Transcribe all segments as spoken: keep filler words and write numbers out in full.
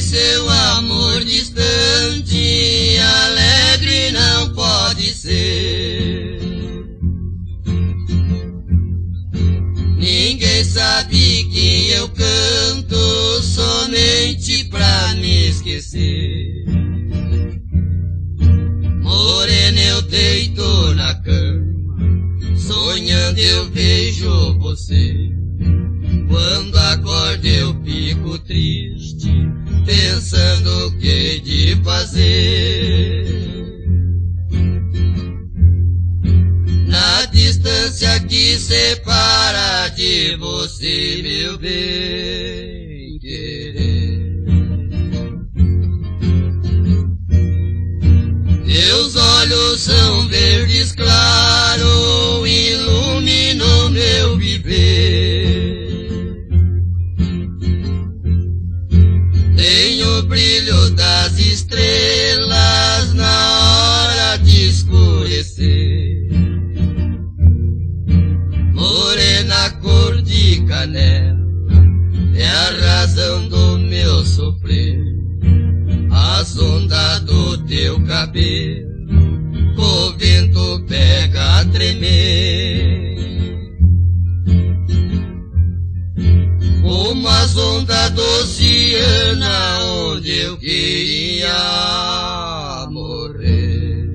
seu amor distante, alegre não pode ser. Ninguém sabe que eu canto somente pra me esquecer. Morena, eu deito na cama, sonhando eu vejo você. Quando acordo eu fico triste, pensando o que hei de fazer. Na distância que separa de você, meu bem querer. Teus olhos são verdes claros, iluminam meu viver. Tem o brilho das estrelas na hora de escurecer. Morena cor de canela é a razão do meu sofrer. As ondas do teu cabelo o vento pega a tremer. Umas ondas do oceano onde eu queria morrer.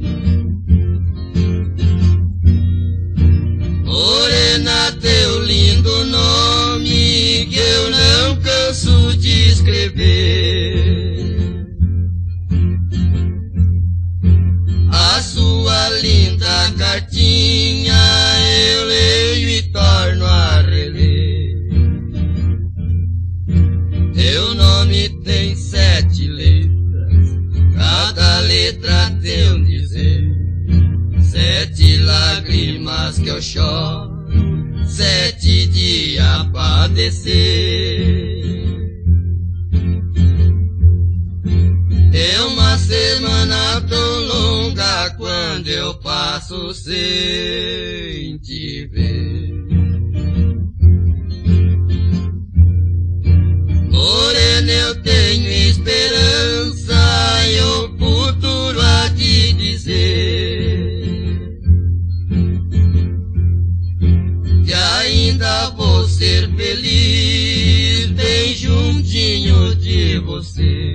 Morena, teu lindo nome que eu não canso de escrever. A sua linda cartinha eu leio e torno a reler. Teu nome tem sete letras, cada letra tem um dizer. Sete lágrimas que eu choro, sete dias a padecer. É uma semana tão longa quando eu passo sem te ver. Morena, eu tenho esperança e o futuro a te dizer que ainda vou ser feliz bem juntinho de você.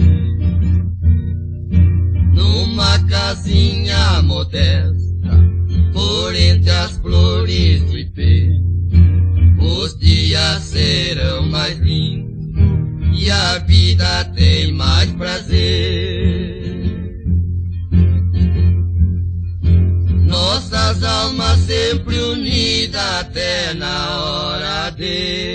Numa casinha modesta, por entre as flores do ipê, os dias serão mais lindos e a vida tem mais prazer. Nossas almas sempre unidas até na hora de